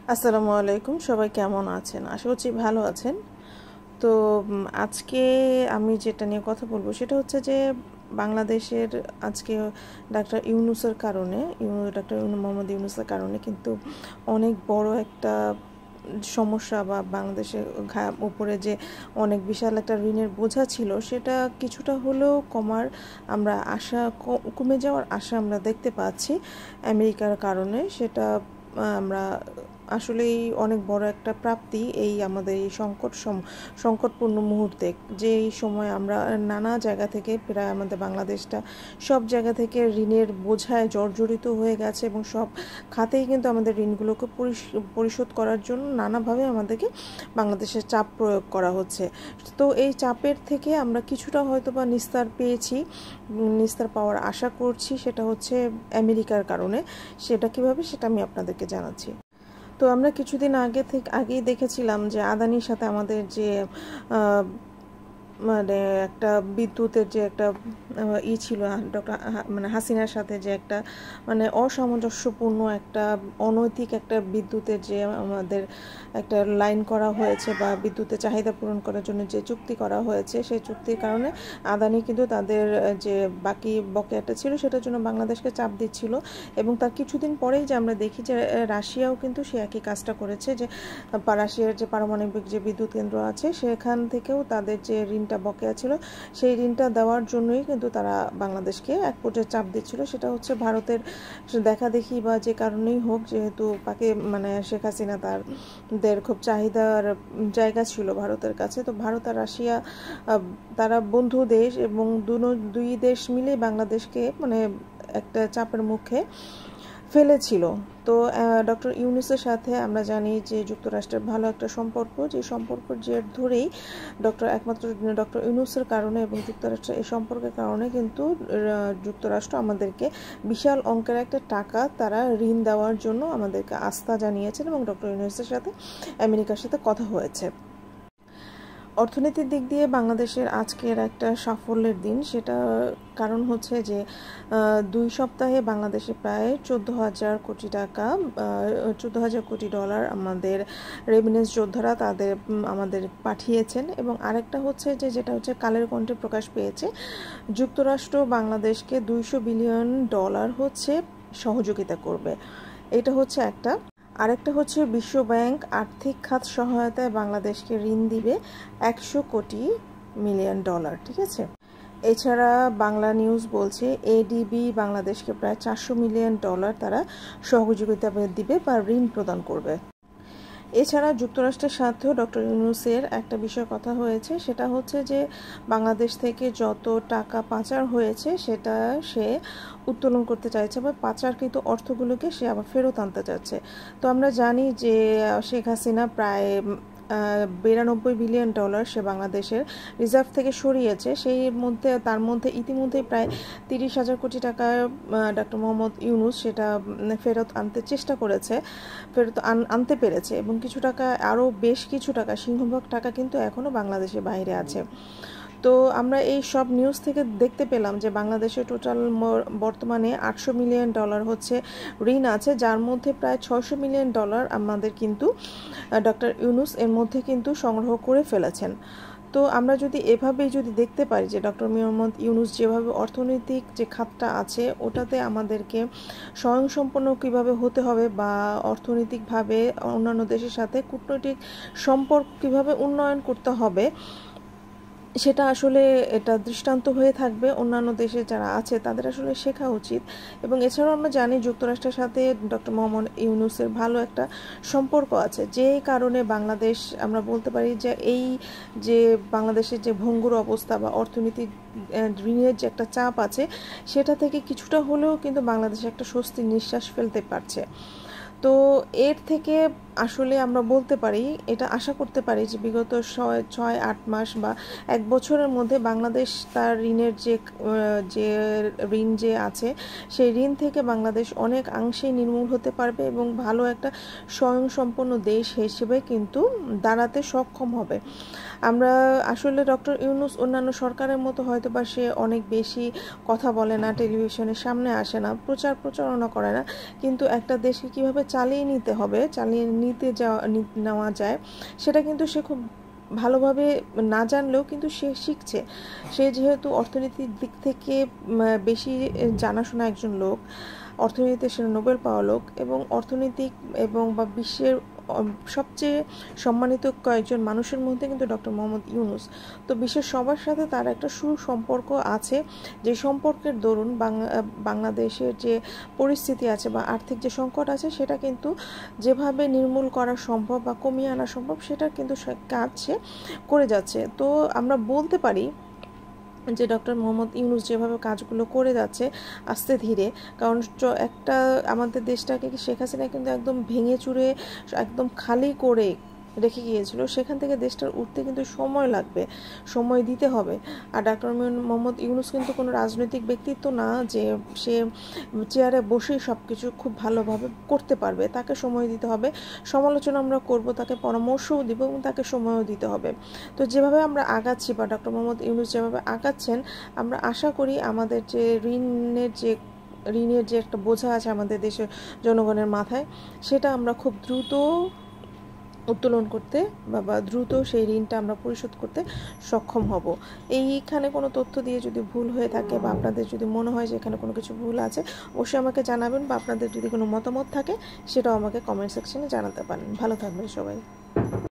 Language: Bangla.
আসসালামু আলাইকুম, সবাই কেমন আছেন? আশা করছি ভালো আছেন। তো আজকে আমি যেটা নিয়ে কথা বলবো সেটা হচ্ছে যে বাংলাদেশের আজকে ডাক্তার ইউনূসের কারণে ডাক্তার মোহাম্মদ ইউনূসের কারণে কিন্তু অনেক বড় একটা সমস্যা বা বাংলাদেশের উপরে যে অনেক বিশাল একটা ঋণের বোঝা ছিল সেটা কিছুটা হলেও আমরা কমে যাওয়ার আশা আমরা দেখতে পাচ্ছি আমেরিকার কারণে। সেটা আমরা আসলেই অনেক বড় একটা প্রাপ্তি এই আমাদের এই সংকটপূর্ণ মুহূর্তে, যে এই সময় আমরা নানা জায়গা থেকে প্রায় আমাদের বাংলাদেশটা সব জায়গা থেকে ঋণের বোঝায় জর্জরিত হয়ে গেছে এবং সব খাতেই কিন্তু আমাদের ঋণগুলোকে পরিশোধ করার জন্য নানাভাবে আমাদেরকে বাংলাদেশের চাপ প্রয়োগ করা হচ্ছে। তো এই চাপের থেকে আমরা কিছুটা হয়তো বা নিস্তার পাওয়ার আশা করছি, সেটা হচ্ছে আমেরিকার কারণে। সেটা কিভাবে, সেটা আমি আপনাদেরকে জানাচ্ছি। তো আমরা কিছুদিন আগেই দেখেছিলাম যে আদানির সাথে আমাদের যে মানে একটা বিদ্যুতের যে একটা ছিল, ডক্টর হাসিনার সাথে যে একটা অসামঞ্জস্যপূর্ণ একটা অনৈতিক একটা বিদ্যুতের যে আমাদের একটা লাইন করা হয়েছে বা বিদ্যুতের চাহিদা পূরণ করার জন্য যে চুক্তি করা হয়েছে, সেই চুক্তির কারণে আদানি কিন্তু তাদের যে বাকি বকেয়াটা ছিল সেটার জন্য বাংলাদেশকে চাপ দিচ্ছিল। এবং তার কিছুদিন পরেই যে আমরা দেখি যে রাশিয়াও কিন্তু সে একই কাজটা করেছে, যে রাশিয়ার যে পারমাণবিক যে বিদ্যুৎ কেন্দ্র আছে সেখান থেকেও তাদের যে ঋণটা বকেয়া ছিল সেই ঋণটা দেওয়ার জন্যই কিন্তু তারা বাংলাদেশকে এক পর্যায়ে চাপ দিচ্ছিল। সেটা হচ্ছে ভারতের দেখাদেখি বা যে কারণেই হোক, যেহেতু শেখ হাসিনা তাদের খুব চাহিদার জায়গা ছিল ভারতের কাছে। তো ভারত আর রাশিয়া তারা বন্ধু দেশ এবং দুই দেশ মিলে বাংলাদেশকে একটা চাপের মুখে ফেলেছিল। তো ডক্টর ইউনূসের সাথে আমরা জানি যে যুক্তরাষ্ট্রের ভালো একটা সম্পর্ক, যে সম্পর্কের জের ধরেই একমাত্র ডক্টর ইউনূসের কারণে এবং যুক্তরাষ্ট্রের এই সম্পর্কের কারণে কিন্তু যুক্তরাষ্ট্র আমাদেরকে বিশাল অঙ্কের একটা টাকা তারা ঋণ দেওয়ার জন্য আমাদেরকে আস্থা জানিয়েছেন এবং ডক্টর ইউনূসের সাথে আমেরিকার সাথে কথা হয়েছে। অর্থনীতির দিক দিয়ে বাংলাদেশের আজকের একটা সাফল্যের দিন, সেটা কারণ হচ্ছে যে 2 সপ্তাহে বাংলাদেশে প্রায় 14,000 কোটি ডলার আমাদের রেমিটেন্স যোদ্ধারা আমাদের পাঠিয়েছেন। এবং আরেকটা হচ্ছে যেটা হচ্ছে কালের কণ্ঠে প্রকাশ পেয়েছে, যুক্তরাষ্ট্র বাংলাদেশকে $200 বিলিয়ন হচ্ছে সহযোগিতা করবে। এটা হচ্ছে একটা। আরেকটা হচ্ছে বিশ্ব ব্যাংক আর্থিক খাত সহায়তায় বাংলাদেশকে ঋণ দিবে $100 মিলিয়ন। ঠিক আছে। এছাড়া বাংলা নিউজ বলছে এডিবি বাংলাদেশকে প্রায় $400 মিলিয়ন তারা সহযোগিতা দিবে বা ঋণ প্রদান করবে। এছাড়া যুক্তরাষ্ট্রের সাথেও ডক্টর ইউনূসের একটা বিষয় কথা হয়েছে, সেটা হচ্ছে যে বাংলাদেশ থেকে যত টাকা পাচার হয়েছে সেটা সে উত্তোলন করতে চাইছে বা পাচারকৃত অর্থগুলোকে সে আবার ফেরত আনতে চাচ্ছে। তো আমরা জানি যে শেখ হাসিনা প্রায় $92 বিলিয়ন সে বাংলাদেশের রিজার্ভ থেকে সরিয়েছে। তার মধ্যে ইতিমধ্যে প্রায় 30,000 কোটি টাকা ডক্টর মোহাম্মদ ইউনূস সেটা ফেরত আনতে পেরেছে এবং কিছু টাকা, আরও বেশ কিছু টাকা, সিংহভাগ টাকা কিন্তু এখনও বাংলাদেশের বাইরে আছে। তো আমরা এই সব নিউজ থেকে দেখতে পেলাম যে বাংলাদেশের টোটাল বর্তমানে $800 মিলিয়ন হচ্ছে ঋণ আছে, যার মধ্যে প্রায় $600 মিলিয়ন আমাদের কিন্তু ডক্টর ইউনূস এর মধ্যে কিন্তু সংগ্রহ করে ফেলেছেন। তো আমরা এভাবেই দেখতে পারি যে ডক্টর মোহাম্মদ ইউনূস যেভাবে অর্থনৈতিক যে খাতটা আছে ওটাতে আমাদেরকে স্বয়ংসম্পন্ন কীভাবে হতে হবে বা অর্থনৈতিকভাবে অন্যান্য দেশের সাথে কূটনৈতিক সম্পর্ক কীভাবে উন্নয়ন করতে হবে, সেটা আসলে এটা দৃষ্টান্ত হয়ে থাকবে অন্যান্য দেশে যারা আছে তাদের আসলে শেখা উচিত। এবং এছাড়াও আমরা জানি যুক্তরাষ্ট্রের সাথে ডক্টর মোহাম্মদ ইউনূসের ভালো একটা সম্পর্ক আছে, যেই কারণে বাংলাদেশ, আমরা বলতে পারি যে বাংলাদেশের যে ভঙ্গুর অবস্থা বা অর্থনৈতিক ঋণের যে একটা চাপ আছে সেটা থেকে কিছুটা হলেও কিন্তু বাংলাদেশ একটা স্বস্তির নিঃশ্বাস ফেলতে পারছে। তো এর থেকে আসলে আমরা বলতে পারি, এটা আশা করতে পারি যে বিগত 6-8 মাস বা 1 বছরের মধ্যে বাংলাদেশ তার ঋণের যে ঋণ যে আছে সেই ঋণ থেকে বাংলাদেশ অনেকাংশেই নির্মূল হতে পারবে এবং ভালো একটা স্বয়ংসম্পন্ন দেশ হিসেবে কিন্তু দাঁড়াতে সক্ষম হবে। আমরা আসলে ডক্টর ইউনূস অন্যান্য সরকারের মতো হয়তো বা সে অনেক বেশি কথা বলে না, টেলিভিশনের সামনে আসে না, প্রচারণা করে না, কিন্তু একটা দেশকে কিভাবে চালিয়ে নেওয়া যায় সেটা কিন্তু সে খুব ভালোভাবে না জানলেও কিন্তু সে শিখছে। সে যেহেতু অর্থনীতির দিক থেকে বেশি জানাশোনা একজন লোক, অর্থনীতিতে সে নোবেল পাওয়া লোক এবং অর্থনৈতিক এবং বা বিশ্বের সবচেয়ে সম্মানিত কয়েকজন মানুষের মধ্যে কিন্তু ডক্টর মোহাম্মদ ইউনূস। তো বিশ্বের সবার সাথে তার একটা সুসম্পর্ক আছে, যে সম্পর্কের দরুন বাংলাদেশের যে পরিস্থিতি আছে বা আর্থিক যে সংকট আছে সেটা কিন্তু যেভাবে নির্মূল করা সম্ভব বা কমিয়ে আনা সম্ভব সেটা কিন্তু কাজ সে করে যাচ্ছে। তো আমরা বলতে পারি যে ডক্টর মোহাম্মদ ইউনূস যেভাবে কাজগুলো করে যাচ্ছে আস্তে ধীরে, কারণ একটা আমাদের দেশটাকে শেখ হাসিনা কিন্তু একদম ভেঙে চুরে একদম খালি করে রেখে গিয়েছিল, সেখান থেকে দেশটার উঠতে কিন্তু সময় লাগবে, সময় দিতে হবে। আর ডক্টর মোহাম্মদ ইউনূস কিন্তু কোনো রাজনৈতিক ব্যক্তিত্ব না যে সে চেয়ারে বসেই সব কিছু খুব ভালোভাবে করতে পারবে, তাকে সময় দিতে হবে। সমালোচনা আমরা করব, তাকে পরামর্শও দিব এবং তাকে সময়ও দিতে হবে। তো যেভাবে আমরা আগাচ্ছি বা ডক্টর মোহাম্মদ ইউনূস যেভাবে আগাচ্ছেন, আমরা আশা করি আমাদের যে ঋণের যে একটা বোঝা আছে আমাদের দেশের জনগণের মাথায়, সেটা আমরা খুব দ্রুত উত্তোলন করতে বা দ্রুত সেই ঋণটা আমরা পরিশোধ করতে সক্ষম হব। এইখানে কোনো তথ্য দিয়ে যদি ভুল হয়ে থাকে বা আপনাদের যদি মনে হয় যে এখানে কোনো কিছু ভুল আছে, অবশ্যই আমাকে জানাবেন, বা আপনাদের যদি কোনো মতামত থাকে সেটাও আমাকে কমেন্ট সেকশনে জানাতে পারেন। ভালো থাকবেন সবাই।